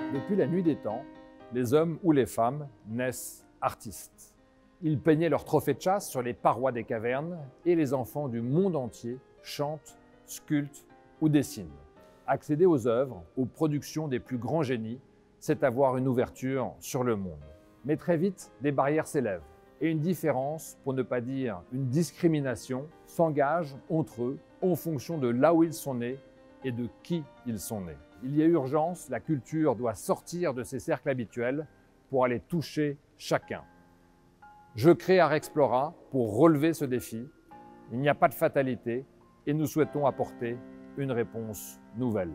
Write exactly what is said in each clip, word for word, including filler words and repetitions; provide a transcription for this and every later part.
Depuis la nuit des temps, les hommes ou les femmes naissent artistes. Ils peignaient leurs trophées de chasse sur les parois des cavernes et les enfants du monde entier chantent, sculptent ou dessinent. Accéder aux œuvres, aux productions des plus grands génies, c'est avoir une ouverture sur le monde. Mais très vite, des barrières s'élèvent et une différence, pour ne pas dire une discrimination, s'engage entre eux en fonction de là où ils sont nés et de qui ils sont nés. Il y a urgence, la culture doit sortir de ses cercles habituels pour aller toucher chacun. Je crée Arexplora pour relever ce défi. Il n'y a pas de fatalité et nous souhaitons apporter une réponse nouvelle.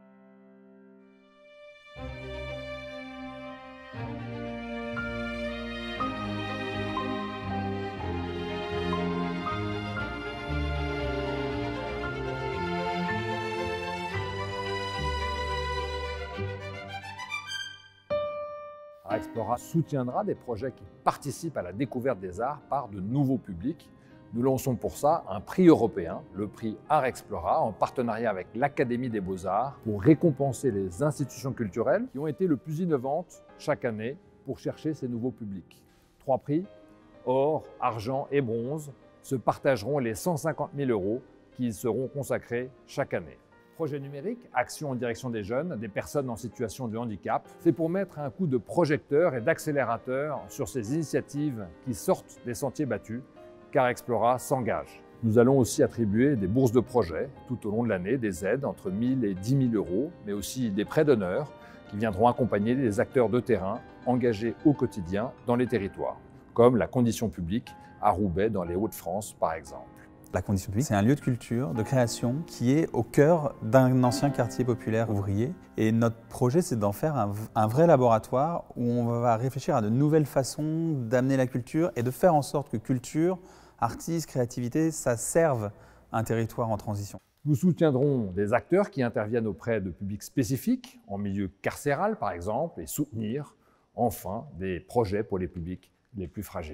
Arexplora soutiendra des projets qui participent à la découverte des arts par de nouveaux publics. Nous lançons pour ça un prix européen, le prix Arexplora, en partenariat avec l'Académie des Beaux-Arts, pour récompenser les institutions culturelles qui ont été le plus innovantes chaque année pour chercher ces nouveaux publics. Trois prix, or, argent et bronze, se partageront les cent cinquante mille euros qui y seront consacrés chaque année. Projet numérique, action en direction des jeunes, des personnes en situation de handicap, c'est pour mettre un coup de projecteur et d'accélérateur sur ces initiatives qui sortent des sentiers battus, car Arexplora s'engage. Nous allons aussi attribuer des bourses de projet tout au long de l'année, des aides entre mille et dix mille euros, mais aussi des prêts d'honneur qui viendront accompagner les acteurs de terrain engagés au quotidien dans les territoires, comme la Condition publique à Roubaix dans les Hauts-de-France par exemple. La Condition publique, c'est un lieu de culture, de création qui est au cœur d'un ancien quartier populaire ouvrier. Et notre projet, c'est d'en faire un, un vrai laboratoire où on va réfléchir à de nouvelles façons d'amener la culture et de faire en sorte que culture, artistes, créativité, ça serve un territoire en transition. Nous soutiendrons des acteurs qui interviennent auprès de publics spécifiques, en milieu carcéral par exemple, et soutenir enfin des projets pour les publics les plus fragiles.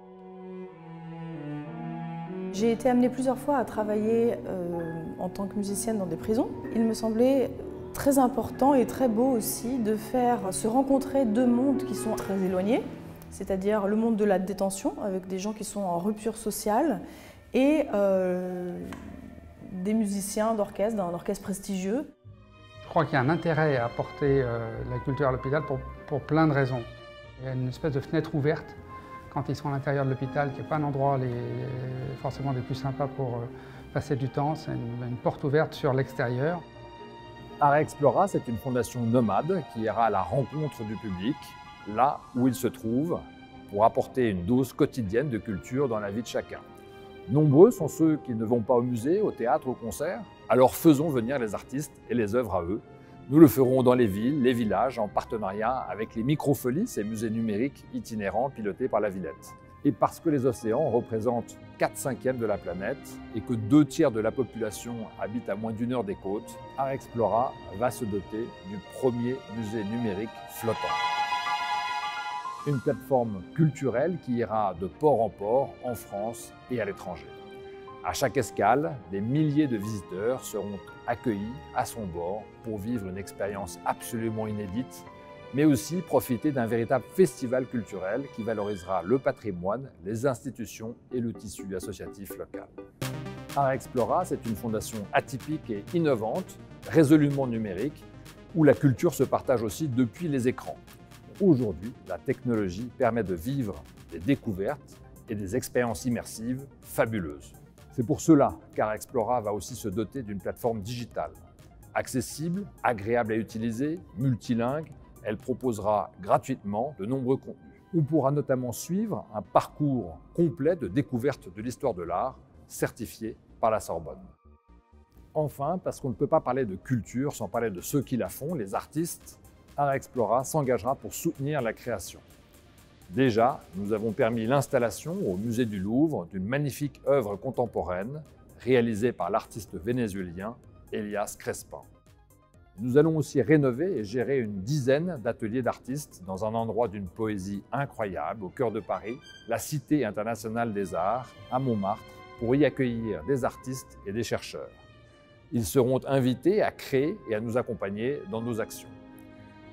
J'ai été amenée plusieurs fois à travailler euh, en tant que musicienne dans des prisons. Il me semblait très important et très beau aussi de faire se rencontrer deux mondes qui sont très éloignés, c'est-à-dire le monde de la détention avec des gens qui sont en rupture sociale et euh, des musiciens d'orchestre, d'un orchestre prestigieux. Je crois qu'il y a un intérêt à apporter euh, la culture à l'hôpital pour, pour plein de raisons. Il y a une espèce de fenêtre ouverte quand ils sont à l'intérieur de l'hôpital, qui n'est pas un endroit les, forcément des plus sympas pour euh, passer du temps, c'est une, une porte ouverte sur l'extérieur. Arexplora, c'est une fondation nomade qui ira à la rencontre du public, là où il se trouve, pour apporter une dose quotidienne de culture dans la vie de chacun. Nombreux sont ceux qui ne vont pas au musée, au théâtre, au concert, alors faisons venir les artistes et les œuvres à eux. Nous le ferons dans les villes, les villages, en partenariat avec les Microfolies, ces musées numériques itinérants pilotés par la Villette. Et parce que les océans représentent quatre cinquièmes de la planète et que deux tiers de la population habitent à moins d'une heure des côtes, Arexplora va se doter du premier musée numérique flottant. Une plateforme culturelle qui ira de port en port, en France et à l'étranger. À chaque escale, des milliers de visiteurs seront accueillis à son bord pour vivre une expérience absolument inédite, mais aussi profiter d'un véritable festival culturel qui valorisera le patrimoine, les institutions et le tissu associatif local. Arexplora, c'est une fondation atypique et innovante, résolument numérique, où la culture se partage aussi depuis les écrans. Aujourd'hui, la technologie permet de vivre des découvertes et des expériences immersives fabuleuses. C'est pour cela qu'Arexplora va aussi se doter d'une plateforme digitale. Accessible, agréable à utiliser, multilingue, elle proposera gratuitement de nombreux contenus. On pourra notamment suivre un parcours complet de découverte de l'histoire de l'art, certifié par la Sorbonne. Enfin, parce qu'on ne peut pas parler de culture sans parler de ceux qui la font, les artistes, Arexplora s'engagera pour soutenir la création. Déjà, nous avons permis l'installation au musée du Louvre d'une magnifique œuvre contemporaine réalisée par l'artiste vénézuélien Elias Crespin. Nous allons aussi rénover et gérer une dizaine d'ateliers d'artistes dans un endroit d'une poésie incroyable au cœur de Paris, la Cité internationale des arts, à Montmartre, pour y accueillir des artistes et des chercheurs. Ils seront invités à créer et à nous accompagner dans nos actions.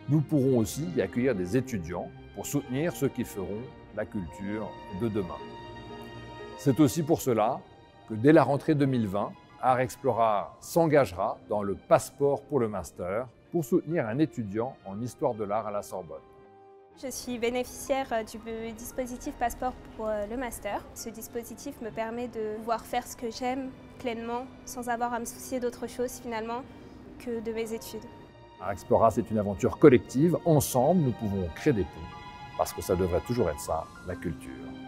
Nous pourrons aussi y accueillir des étudiants pour soutenir ceux qui feront la culture de demain. C'est aussi pour cela que dès la rentrée deux mille vingt, Art Explora s'engagera dans le Passeport pour le Master pour soutenir un étudiant en Histoire de l'art à la Sorbonne. Je suis bénéficiaire du dispositif Passeport pour le Master. Ce dispositif me permet de pouvoir faire ce que j'aime pleinement sans avoir à me soucier d'autre chose finalement que de mes études. Art Explora, c'est une aventure collective. Ensemble, nous pouvons créer des ponts parce que ça devrait toujours être ça, la culture.